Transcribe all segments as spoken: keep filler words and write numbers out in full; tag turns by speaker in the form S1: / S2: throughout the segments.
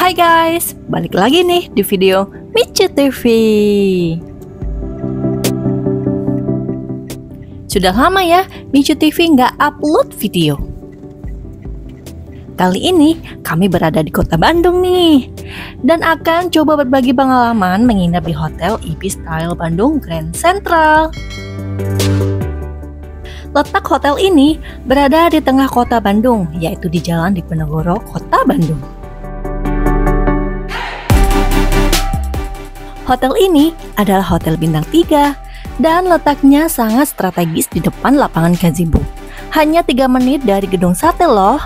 S1: Hai guys, balik lagi nih di video Micu T V. Sudah lama ya Micu T V nggak upload video. Kali ini kami berada di kota Bandung nih, dan akan coba berbagi pengalaman menginap di Hotel Ibis Style Bandung Grand Central. Letak hotel ini berada di tengah kota Bandung, yaitu di Jalan Diponegoro, Kota Bandung. Hotel ini adalah hotel bintang tiga dan letaknya sangat strategis di depan lapangan gazebo. Hanya tiga menit dari gedung sate loh.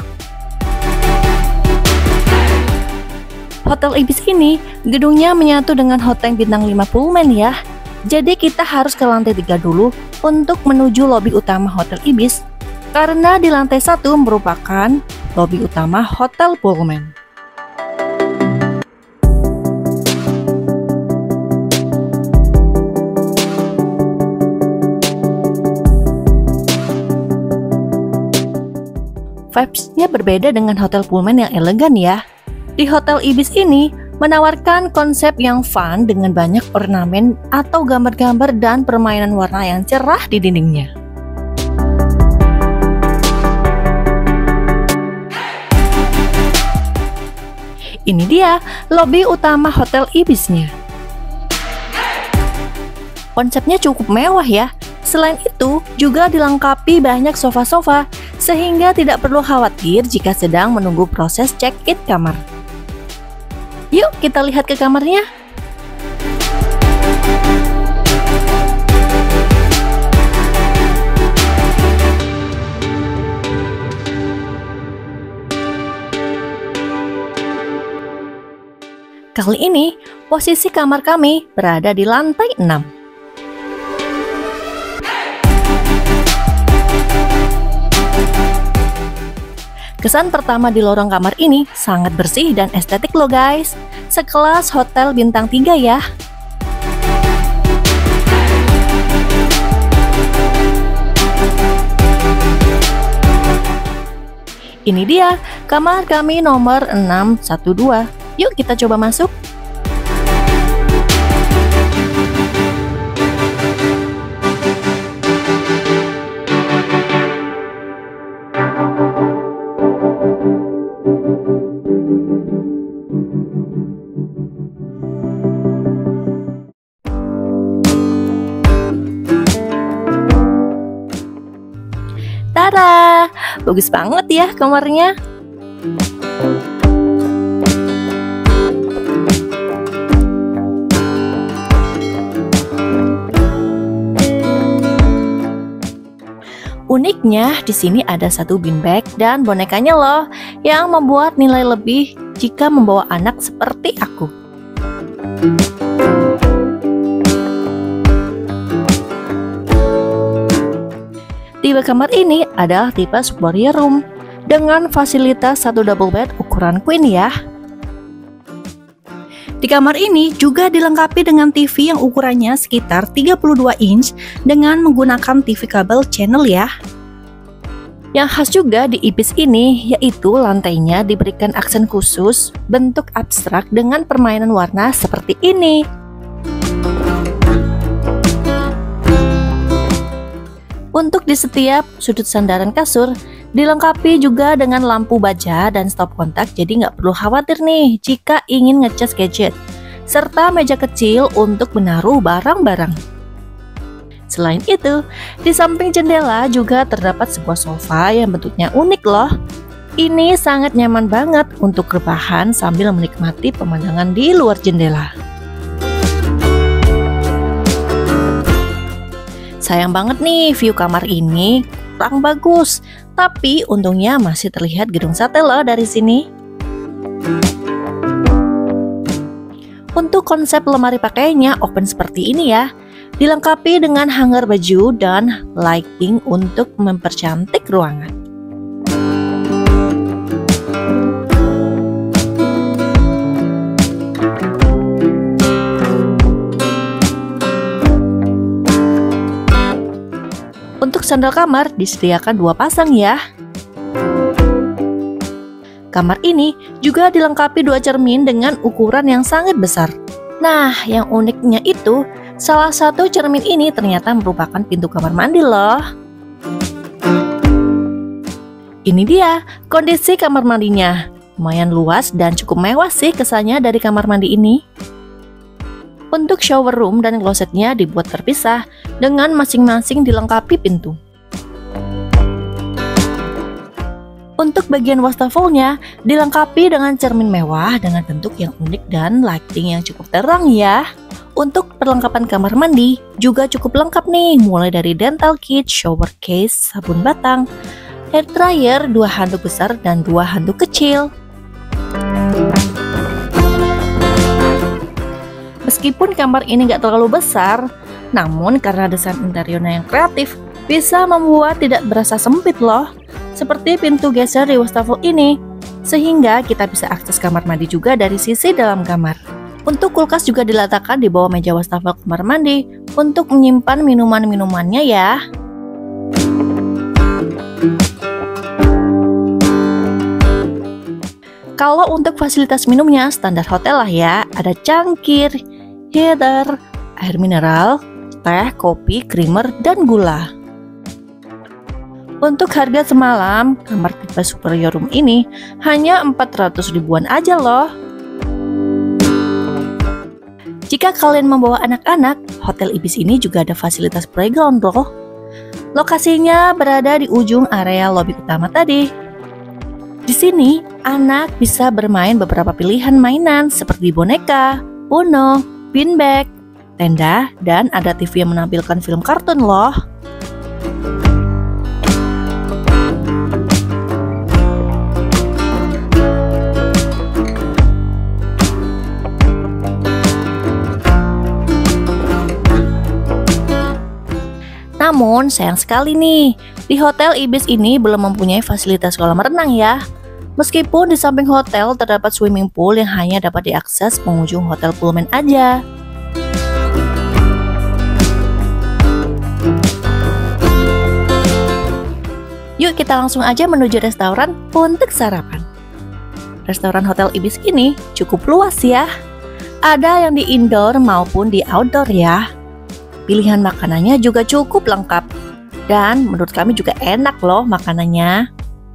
S1: Hotel Ibis ini gedungnya menyatu dengan hotel bintang lima Pullman ya. Jadi kita harus ke lantai tiga dulu untuk menuju lobi utama Hotel Ibis, karena di lantai satu merupakan lobi utama Hotel Pullman. Vibes-nya berbeda dengan Hotel Pullman yang elegan ya. Di Hotel Ibis ini menawarkan konsep yang fun dengan banyak ornamen atau gambar-gambar dan permainan warna yang cerah di dindingnya. Ini dia lobi utama Hotel Ibisnya. Konsepnya cukup mewah ya. Selain itu juga dilengkapi banyak sofa-sofa, sehingga tidak perlu khawatir jika sedang menunggu proses check-in kamar. Yuk kita lihat ke kamarnya. Kali ini posisi kamar kami berada di lantai enam. Kesan pertama di lorong kamar ini sangat bersih dan estetik loh guys. Sekelas hotel bintang tiga ya. Ini dia kamar kami nomor enam satu dua. Yuk kita coba masuk. Tada, bagus banget ya kamarnya. Uniknya di sini ada satu beanbag dan bonekanya loh, yang membuat nilai lebih jika membawa anak seperti aku. Tipe kamar ini adalah tipe superior room dengan fasilitas satu double bed ukuran queen ya. Di kamar ini juga dilengkapi dengan T V yang ukurannya sekitar tiga puluh dua inch dengan menggunakan T V kabel channel ya. Yang khas juga di Ibis ini yaitu lantainya diberikan aksen khusus bentuk abstrak dengan permainan warna seperti ini. Untuk di setiap sudut sandaran kasur dilengkapi juga dengan lampu baja dan stop kontak, jadi nggak perlu khawatir nih jika ingin ngecas gadget, serta meja kecil untuk menaruh barang-barang. Selain itu, di samping jendela juga terdapat sebuah sofa yang bentuknya unik loh. Ini sangat nyaman banget untuk rebahan sambil menikmati pemandangan di luar jendela. Sayang banget nih view kamar ini kurang bagus, tapi untungnya masih terlihat gedung sate loh dari sini. Untuk konsep lemari pakaiannya open seperti ini ya, dilengkapi dengan hanger baju dan lighting untuk mempercantik ruangan. Untuk sandal kamar disediakan dua pasang ya. Kamar ini juga dilengkapi dua cermin dengan ukuran yang sangat besar. Nah, yang uniknya itu, salah satu cermin ini ternyata merupakan pintu kamar mandi loh. Ini dia kondisi kamar mandinya. Lumayan luas dan cukup mewah sih kesannya dari kamar mandi ini. Untuk shower room dan klosetnya dibuat terpisah dengan masing-masing dilengkapi pintu. Untuk bagian wastafelnya dilengkapi dengan cermin mewah dengan bentuk yang unik dan lighting yang cukup terang ya. Untuk perlengkapan kamar mandi juga cukup lengkap nih, mulai dari dental kit, shower case, sabun batang, hair dryer, dua handuk besar dan dua handuk kecil. Meskipun kamar ini gak terlalu besar, namun karena desain interiornya yang kreatif, bisa membuat tidak berasa sempit loh. Seperti pintu geser di wastafel ini, sehingga kita bisa akses kamar mandi juga dari sisi dalam kamar. Untuk kulkas juga diletakkan di bawah meja wastafel kamar mandi untuk menyimpan minuman-minumannya ya. Kalau untuk fasilitas minumnya standar hotel lah ya, ada cangkir, heater, air mineral, teh, kopi, creamer, dan gula. Untuk harga semalam, kamar tipe superior room ini hanya empat ratus ribuan aja loh. Jika kalian membawa anak-anak, Hotel Ibis ini juga ada fasilitas playground loh. Lokasinya berada di ujung area lobi utama tadi. Di sini, anak bisa bermain beberapa pilihan mainan seperti boneka, Uno, beanbag, tenda, dan ada T V yang menampilkan film kartun loh. Namun sayang sekali nih, di Hotel Ibis ini belum mempunyai fasilitas kolam renang ya. Meskipun di samping hotel terdapat swimming pool yang hanya dapat diakses pengunjung hotel Pullman aja. Yuk kita langsung aja menuju restoran untuk sarapan. Restoran Hotel Ibis ini cukup luas ya. Ada yang di indoor maupun di outdoor ya. Pilihan makanannya juga cukup lengkap. Dan menurut kami juga enak loh makanannya.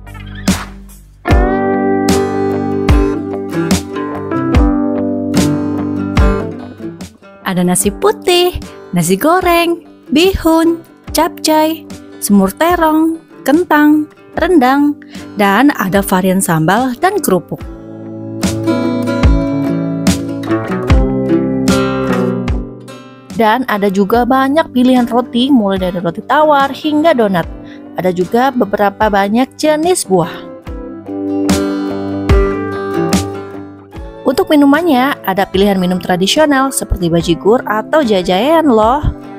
S1: Ada nasi putih, nasi goreng, bihun, capcay, semur terong, kentang, rendang, dan ada varian sambal dan kerupuk. Dan ada juga banyak pilihan roti, mulai dari roti tawar hingga donat. Ada juga beberapa banyak jenis buah. Untuk minumannya, ada pilihan minum tradisional seperti bajigur atau jajayan loh.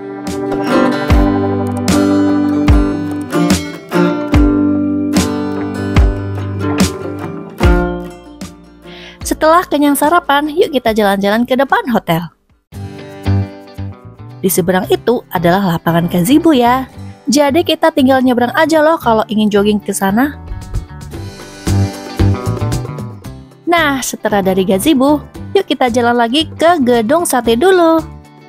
S1: Setelah kenyang sarapan, yuk kita jalan-jalan ke depan hotel. Di seberang itu adalah lapangan gazebo ya. Jadi kita tinggal nyebrang aja loh kalau ingin jogging ke sana. Nah, setelah dari gazebo, yuk kita jalan lagi ke gedung sate dulu.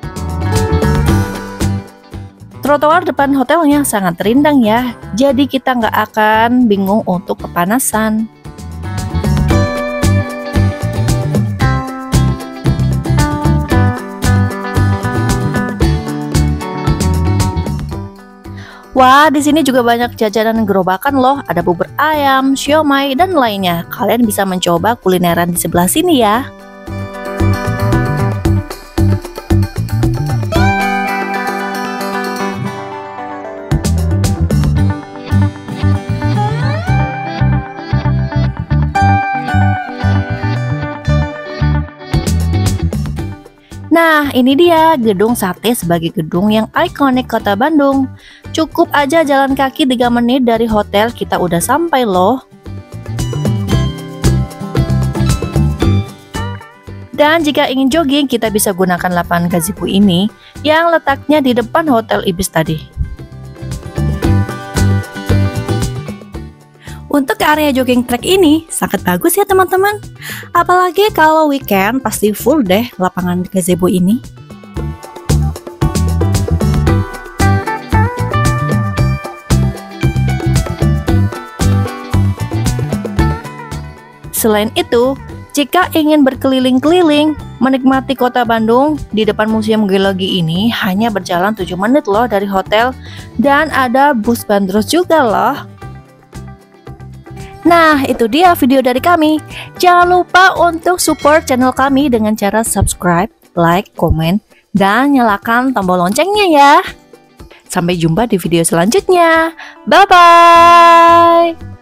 S1: Trotoar depan hotelnya sangat rindang ya. Jadi kita nggak akan bingung untuk kepanasan. Wah, di sini juga banyak jajanan gerobakan loh. Ada bubur ayam, siomay, dan lainnya. Kalian bisa mencoba kulineran di sebelah sini ya. Nah, ini dia gedung sate sebagai gedung yang ikonik kota Bandung. Cukup aja jalan kaki tiga menit dari hotel kita udah sampai loh. Dan jika ingin jogging, kita bisa gunakan lapangan gazebo ini yang letaknya di depan Hotel Ibis tadi. Untuk ke area jogging track ini sangat bagus ya teman-teman. Apalagi kalau weekend pasti full deh lapangan gazebo ini. Selain itu, jika ingin berkeliling-keliling, menikmati kota Bandung, di depan Museum Geologi ini hanya berjalan tujuh menit loh dari hotel, dan ada bus bandros juga loh. Nah, itu dia video dari kami. Jangan lupa untuk support channel kami dengan cara subscribe, like, komen, dan nyalakan tombol loncengnya ya. Sampai jumpa di video selanjutnya. Bye-bye!